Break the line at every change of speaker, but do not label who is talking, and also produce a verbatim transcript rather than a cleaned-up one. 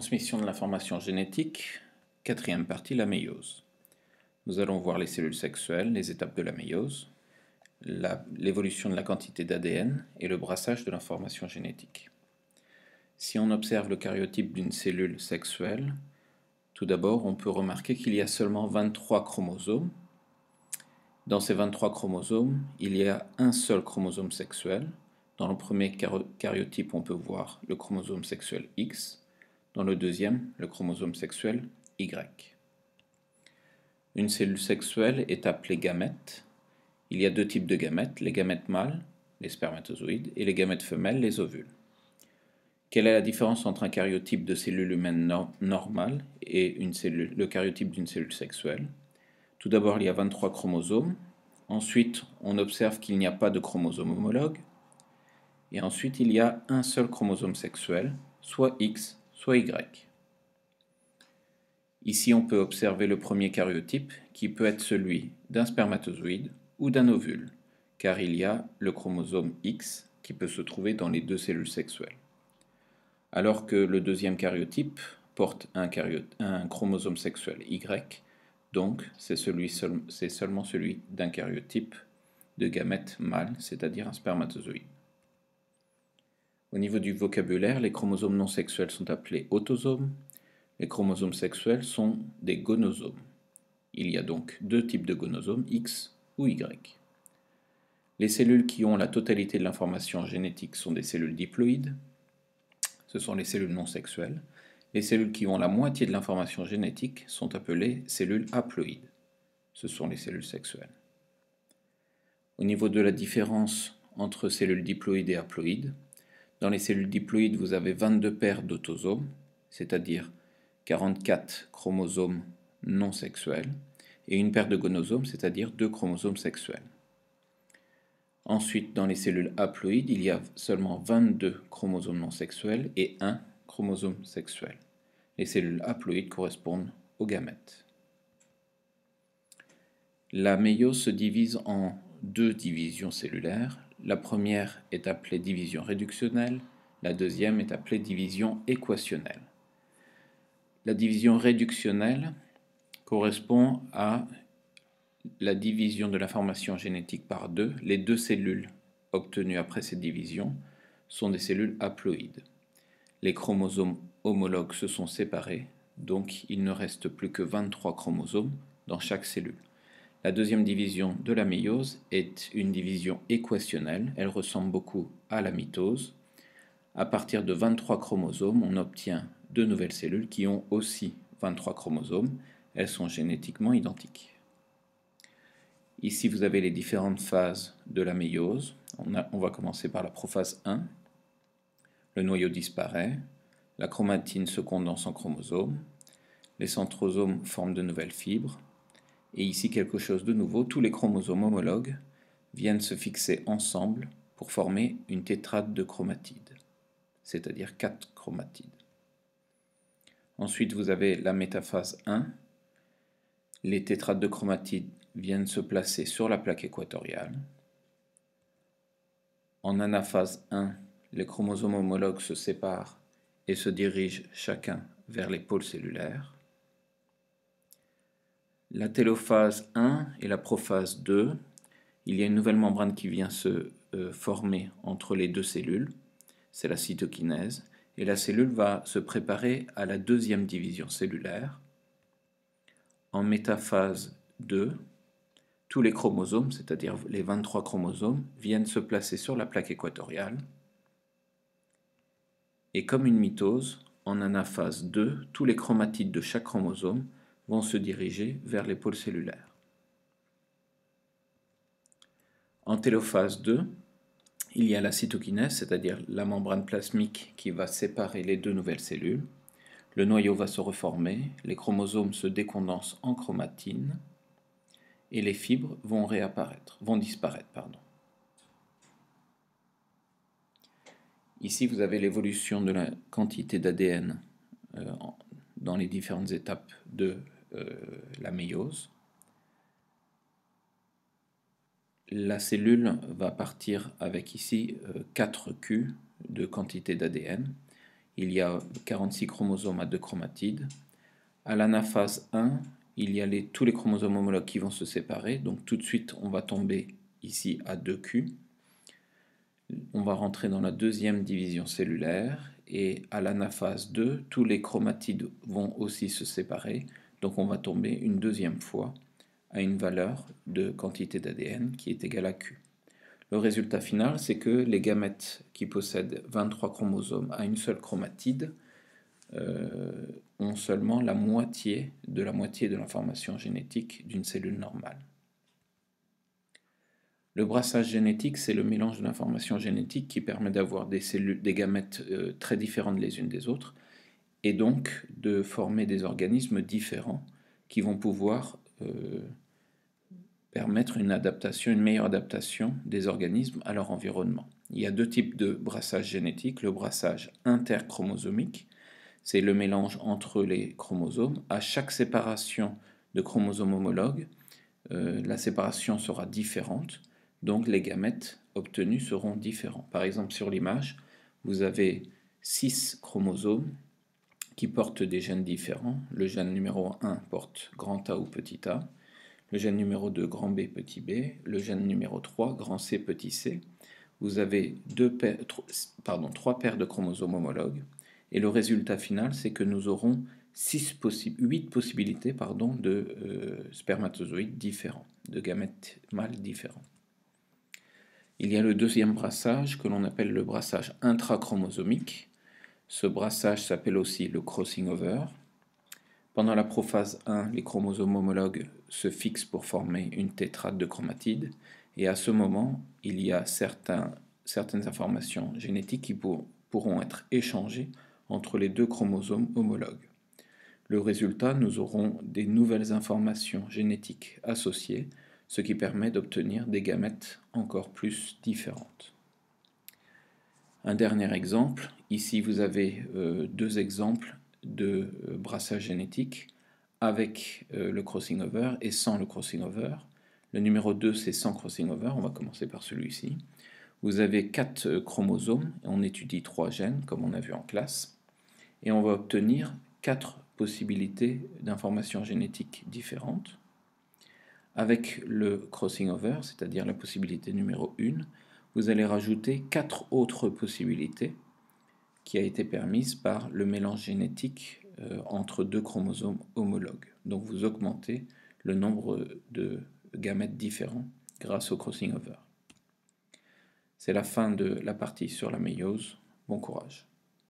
Transmission de l'information génétique, quatrième partie, la méiose. Nous allons voir les cellules sexuelles, les étapes de la méiose, l'évolution de la quantité d'A D N et le brassage de l'information génétique. Si on observe le karyotype d'une cellule sexuelle, tout d'abord on peut remarquer qu'il y a seulement vingt-trois chromosomes. Dans ces vingt-trois chromosomes, il y a un seul chromosome sexuel. Dans le premier karyotype, on peut voir le chromosome sexuel X. Dans le deuxième, le chromosome sexuel Y. Une cellule sexuelle est appelée gamète. Il y a deux types de gamètes, les gamètes mâles, les spermatozoïdes, et les gamètes femelles, les ovules. Quelle est la différence entre un karyotype de cellule humaine no normale et une cellule, le karyotype d'une cellule sexuelle? Tout d'abord, il y a vingt-trois chromosomes. Ensuite, on observe qu'il n'y a pas de chromosome homologue. Et ensuite, il y a un seul chromosome sexuel, soit X, soit Y. Ici, on peut observer le premier karyotype, qui peut être celui d'un spermatozoïde ou d'un ovule, car il y a le chromosome X qui peut se trouver dans les deux cellules sexuelles. Alors que le deuxième karyotype porte un, karyot un chromosome sexuel Y, donc c'est celui seul seulement celui d'un karyotype de gamète mâle, c'est-à-dire un spermatozoïde. Au niveau du vocabulaire, les chromosomes non sexuels sont appelés autosomes. Les chromosomes sexuels sont des gonosomes. Il y a donc deux types de gonosomes, X ou Y. Les cellules qui ont la totalité de l'information génétique sont des cellules diploïdes. Ce sont les cellules non sexuelles. Les cellules qui ont la moitié de l'information génétique sont appelées cellules haploïdes. Ce sont les cellules sexuelles. Au niveau de la différence entre cellules diploïdes et haploïdes, dans les cellules diploïdes, vous avez vingt-deux paires d'autosomes, c'est-à-dire quarante-quatre chromosomes non sexuels, et une paire de gonosomes, c'est-à-dire deux chromosomes sexuels. Ensuite, dans les cellules haploïdes, il y a seulement vingt-deux chromosomes non sexuels et un chromosome sexuel. Les cellules haploïdes correspondent aux gamètes. La méiose se divise en deux divisions cellulaires. La première est appelée division réductionnelle, la deuxième est appelée division équationnelle. La division réductionnelle correspond à la division de l'information génétique par deux. Les deux cellules obtenues après cette division sont des cellules haploïdes. Les chromosomes homologues se sont séparés, donc il ne reste plus que vingt-trois chromosomes dans chaque cellule. La deuxième division de la méiose est une division équationnelle. Elle ressemble beaucoup à la mitose. À partir de vingt-trois chromosomes, on obtient deux nouvelles cellules qui ont aussi vingt-trois chromosomes. Elles sont génétiquement identiques. Ici, vous avez les différentes phases de la méiose. On, a, on va commencer par la prophase un. Le noyau disparaît. La chromatine se condense en chromosomes. Les centrosomes forment de nouvelles fibres. Et ici, quelque chose de nouveau, tous les chromosomes homologues viennent se fixer ensemble pour former une tétrade de chromatides, c'est-à-dire quatre chromatides. Ensuite, vous avez la métaphase un. Les tétrades de chromatides viennent se placer sur la plaque équatoriale. En anaphase un, les chromosomes homologues se séparent et se dirigent chacun vers les pôles cellulaires. La télophase un et la prophase deux, il y a une nouvelle membrane qui vient se euh, former entre les deux cellules, c'est la cytokinèse, et la cellule va se préparer à la deuxième division cellulaire. En métaphase deux, tous les chromosomes, c'est-à-dire les vingt-trois chromosomes, viennent se placer sur la plaque équatoriale. Et comme une mitose, en anaphase deux, tous les chromatides de chaque chromosome vont se diriger vers les pôles cellulaires. En télophase deux, il y a la cytokinèse, c'est-à-dire la membrane plasmique qui va séparer les deux nouvelles cellules. Le noyau va se reformer, les chromosomes se décondensent en chromatine et les fibres vont réapparaître, vont disparaître, pardon. Ici, vous avez l'évolution de la quantité d'A D N euh, dans les différentes étapes de euh, la méiose. La cellule va partir avec ici euh, quatre Q de quantité d'A D N. il y a quarante-six chromosomes à deux chromatides. À l'anaphase un, il y a les, tous les chromosomes homologues qui vont se séparer. Donc tout de suite, on va tomber ici à deux Q. On va rentrer dans la deuxième division cellulaire. Et à l'anaphase deux, tous les chromatides vont aussi se séparer. Donc on va tomber une deuxième fois à une valeur de quantité d'A D N qui est égale à Q. Le résultat final, c'est que les gamètes qui possèdent vingt-trois chromosomes à une seule chromatide euh, ont seulement la moitié de la moitié de l'information génétique d'une cellule normale. Le brassage génétique, c'est le mélange de l'information génétique qui permet d'avoir des cellules, des gamètes euh, très différentes les unes des autres, et donc de former des organismes différents qui vont pouvoir euh, permettre une adaptation, une meilleure adaptation des organismes à leur environnement. Il y a deux types de brassage génétique. Le brassage interchromosomique, c'est le mélange entre les chromosomes. À chaque séparation de chromosomes homologues, euh, la séparation sera différente, donc les gamètes obtenus seront différents. Par exemple, sur l'image, vous avez six chromosomes qui portent des gènes différents. Le gène numéro un porte grand A ou petit a, le gène numéro deux, grand B, petit b, le gène numéro trois, grand C, petit c. Vous avez deux paires, pardon, trois paires de chromosomes homologues, et le résultat final, c'est que nous aurons six possi huit possibilités pardon, de euh, spermatozoïdes différents, de gamètes mâles différents. Il y a le deuxième brassage que l'on appelle le brassage intrachromosomique. Ce brassage s'appelle aussi le crossing over. Pendant la prophase un, les chromosomes homologues se fixent pour former une tétrade de chromatides, et à ce moment, il y a certains, certaines informations génétiques qui pour, pourront être échangées entre les deux chromosomes homologues. Le résultat, nous aurons des nouvelles informations génétiques associées, ce qui permet d'obtenir des gamètes encore plus différentes. Un dernier exemple, ici vous avez euh, deux exemples de euh, brassage génétique avec euh, le crossing over et sans le crossing over. Le numéro deux, c'est sans crossing over, on va commencer par celui-ci. Vous avez quatre euh, chromosomes, on étudie trois gènes comme on a vu en classe, et on va obtenir quatre possibilités d'informations génétiques différentes. Avec le crossing over, c'est-à-dire la possibilité numéro un, vous allez rajouter quatre autres possibilités qui a été permise par le mélange génétique euh, entre deux chromosomes homologues. Donc vous augmentez le nombre de gamètes différents grâce au crossing over. C'est la fin de la partie sur la méiose. Bon courage.